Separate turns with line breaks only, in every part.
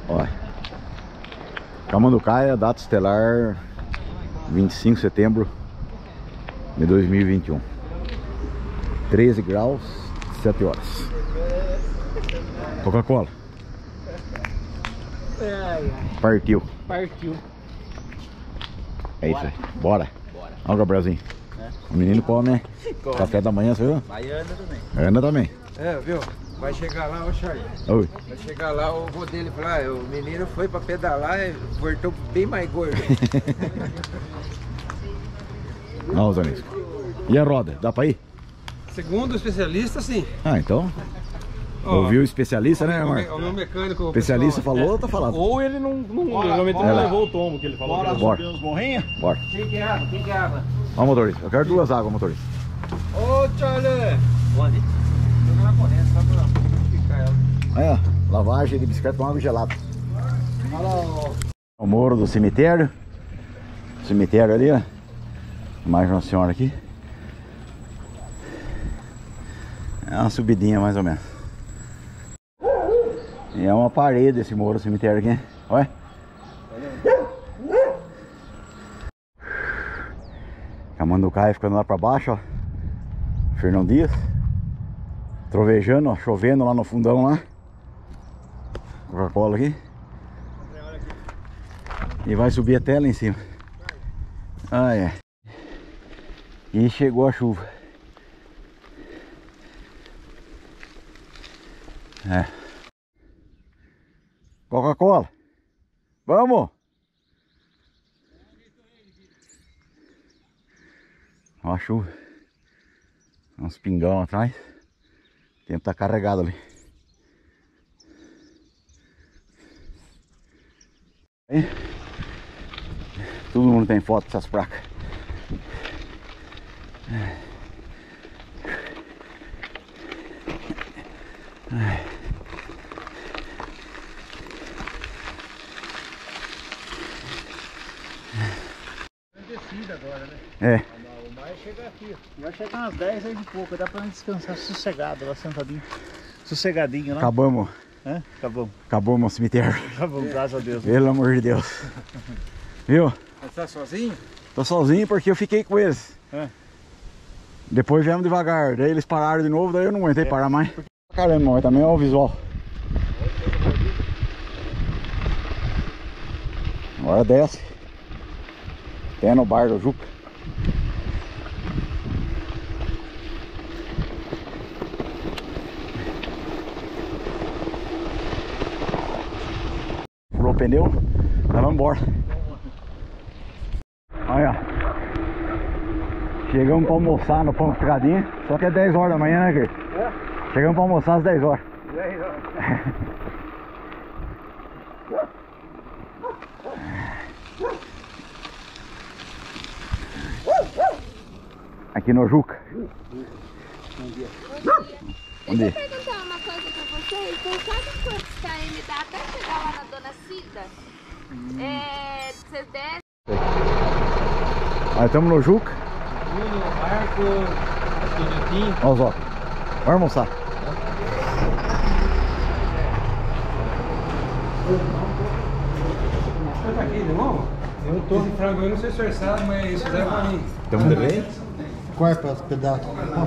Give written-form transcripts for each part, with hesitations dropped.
Ó. Camanducaia, data estelar 25 de setembro de 2021. 13 graus, 7 horas. Coca-Cola. Partiu.
Partiu.
É isso aí. Bora. Olha o Gabrielzinho. O menino come, né? Café da manhã, você viu?
Vai e Ana também.
Ana também.
Viu? Vai chegar lá, ô Charlie.
Oi.
Vai chegar lá, o vô dele falar, o menino foi pra pedalar e voltou bem mais gordo.
Não, Zanisco. E a roda? Dá pra ir?
Segundo o especialista, sim.
Ah, então. Ouviu o especialista, né, amor?
O meu mecânico.
O especialista falou, tá falando.
Ou ele realmente não levou o tombo que ele falou.
Bora.
Uns morrinhos.
Bora.
Quem que é água? Quem que é água?
Ó, motorista. Eu quero 2 águas, motorista.
Ô, Charlie! Onde? Joga na corrente, só pra ficar ela.
Aí, ó. Lavagem de bicicleta com água gelada. Olha lá, o muro do cemitério. Cemitério ali, ó. Mais uma senhora aqui. É uma subidinha mais ou menos. E é uma parede esse muro do cemitério aqui, né? Olha. Camanducaia ficando lá pra baixo, ó. Fernão Dias. Trovejando, ó. Chovendo lá no fundão lá. Coca-Cola aqui. E vai subir até lá em cima. Ah, é. E chegou a chuva. É. Coca-Cola. Vamos. Ó a chuva. Uns pingão atrás. O tempo tá carregado ali. Aí. Todo mundo tem foto dessas placas.
Descida agora, né?
É.
O mar chega aqui. Vai chegar umas 10 aí de pouco. Dá pra descansar sossegado lá, sentadinho. Sossegadinho lá.
Acabamos.
É? Acabamos.
Acabamos o cemitério.
Acabamos, graças a Deus.
Pelo amor de Deus. Viu?
Você tá sozinho?
Tô sozinho porque eu fiquei com eles.
É.
Depois viemos devagar. Daí eles pararam de novo, daí eu não aguentei parar mais. Caramba, mas também é o visual. Agora desce. Até no bar do Juca. Furou o pneu, nós vamos embora. Olha, chegamos pra almoçar no Pão Picadinho. Só que é 10 horas da manhã, né, Cris? É? Chegamos pra almoçar às 10 horas.
10 horas.
Aqui no Juca.
Deixa eu perguntar uma coisa pra vocês. Você sabe quantos km dá até chegar lá na Dona Cida? Você desce...
Nós estamos no Juca.
No barco, estudiotinho.
Olha os óculos. Vamos almoçar.
Você tá aqui de novo? Eu tô de frango, eu não sei se você sabe, mas isso deve pra mim.
Estamos de bem?
Corta os pedaços.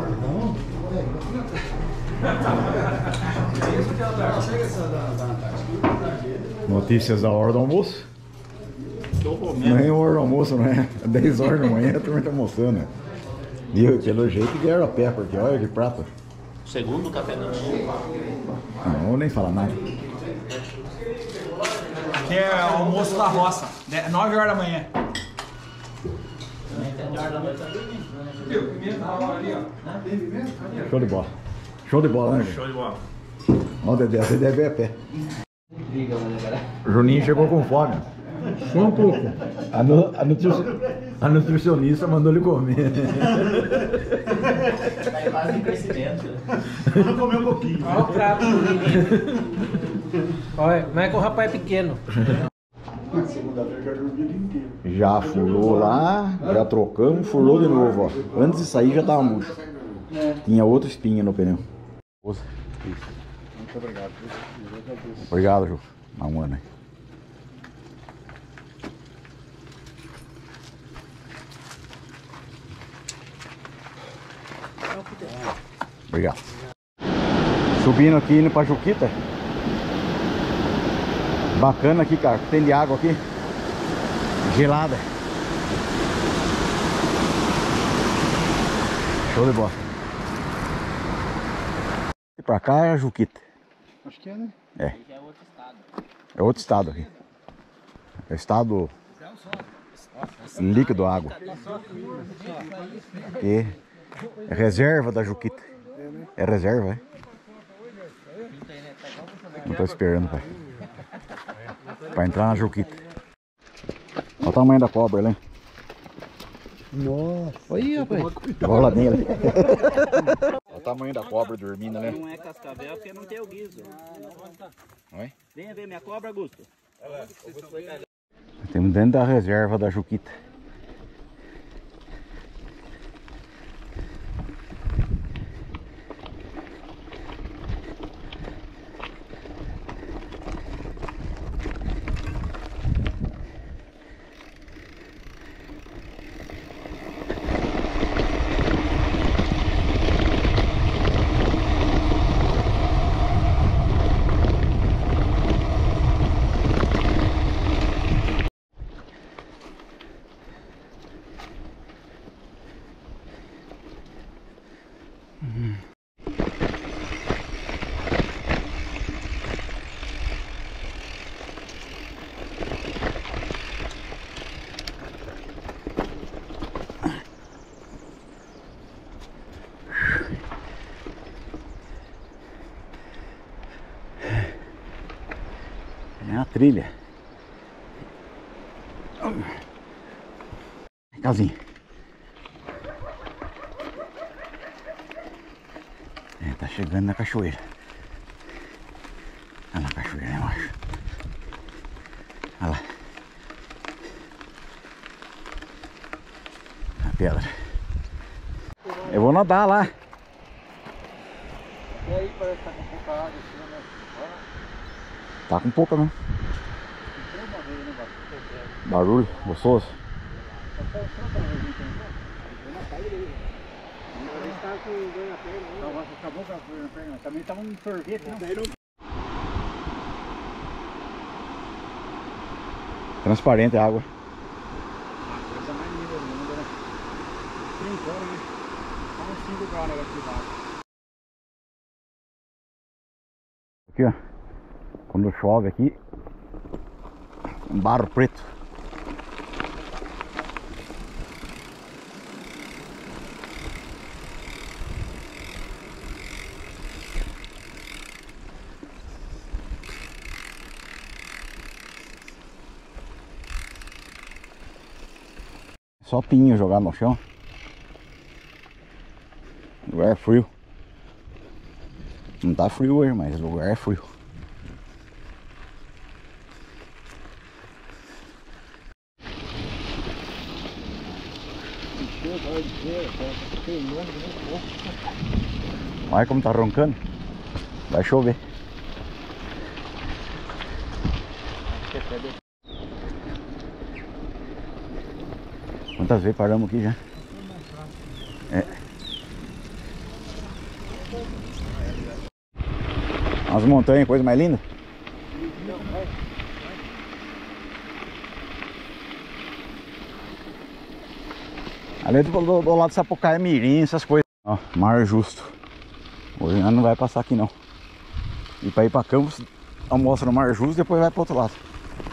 Notícias da hora do almoço. Não é hora do almoço, não é? 10 horas da manhã a turma tá almoçando. Viu? Pelo jeito vieram a pé, porque olha que prato.
Segundo café da manhã.
Não vou nem falar nada.
Que é o almoço da roça, 9 horas da manhã.
Show de bola. Show de bola, né?
Show de bola.
Olha o Dedé, o Dedé veio a pé. O Juninho chegou com fome. Só um pouco. A nutricionista mandou ele comer.
Tá em fase de crescimento.
Vamos comer um pouquinho.
Olha o prato do menino. Olha, mas é que o rapaz é pequeno.
Segunda-feira já dormi o dia inteiro.
Já furou lá, já trocamos, furou de novo, ó. Antes de sair já tava murcho. Tinha outra espinha no pneu.
Muito obrigado.
Obrigado, Ju. há um ano. Obrigado. Subindo aqui, indo pra Juquita. Bacana aqui, cara. Tem de água aqui. Gelada. Show de bola. E pra cá é a Juquita.
Acho que é, né?
É. É outro estado aqui. É estado líquido água. E é reserva da Juquita. É reserva, é? Não tô esperando, pai. Pra entrar na Juquita. Olha o tamanho da cobra, né?
Nossa. Aí, rapaz.
Bola nele. Olha o tamanho da cobra dormindo, né?
Não é cascavel porque não tem o guiso.
Oi?
Venha ver minha cobra, Augusto.
Estamos dentro da reserva da Juquita. É a trilha. Casinha. É, tá chegando na cachoeira. Olha lá a cachoeira aí embaixo. Olha lá. A pedra. Eu vou nadar lá.
E aí, parece que tá com pouca água assim, né?
Tá com pouca não. Barulho, gostoso.
Acabou com a perna. Também tava um sorvete, não?
Transparente a água.
Coisa mais linda do mundo, né? Trincando, né? Tá uns 5 graus aqui embaixo.
Aqui, ó. Quando chove aqui, um barro preto. Só pinho jogado no chão. O lugar é frio. Não tá frio hoje, mas o lugar é frio. Olha como tá roncando. Vai chover. Quantas vezes paramos aqui já? É. As montanhas, coisa mais linda. Ali do lado de Sapucaí é Mirim, essas coisas. Ó, Mar Justo. Hoje não vai passar aqui não. E pra ir pra Campos, almoça no Mar Justo, depois vai pro outro lado.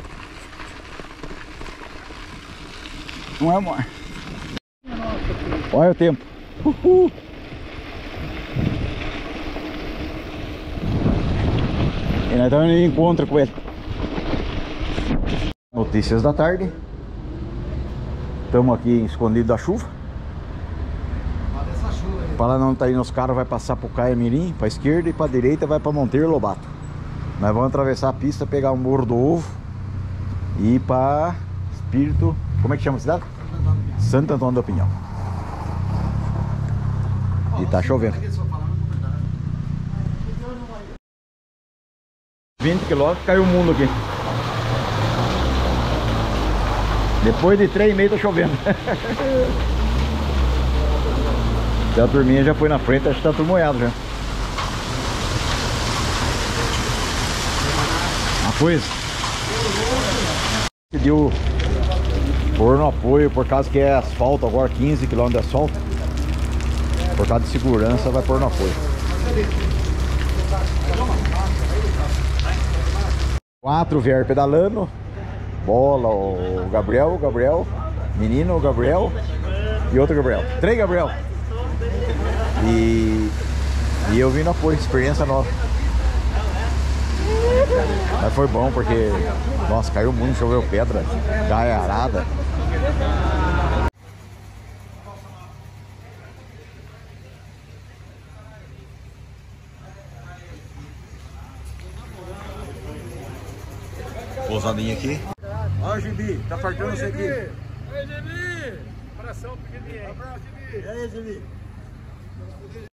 Não é o mar. Olha o tempo. Uhul. E nós estamos em encontro com ele. Notícias da tarde. Estamos aqui escondidos da chuva. Para lá não tá indo os carros, vai passar pro Caia Mirim, para esquerda, e para direita vai para Monteiro Lobato. Nós vamos atravessar a pista, pegar o Morro do Ovo e ir para Espírito. Como é que chama a cidade? Santo Antônio do Pinhal. E tá chovendo. 20 km, caiu o mundo aqui. Depois de 3,5 tá chovendo. A turminha já foi na frente, acho que tá tudo molhado já. Uma coisa. Pediu pôr no apoio por causa que é asfalto agora, 15 km de asfalto. Por causa de segurança vai pôr no apoio. 4 vieram pedalando. Bola, o Gabriel, menino, o Gabriel e outro Gabriel. 3 Gabriel. E eu vim no apoio, experiência nova. Mas foi bom porque, nossa, caiu muito, choveu pedra, gaiarada. Pousadinha aqui. Ó o Gibi, tá fartando você aqui.
Ei, Gibi! Abração pro Gibi. Abraço, Gibi.
E aí, Gibi?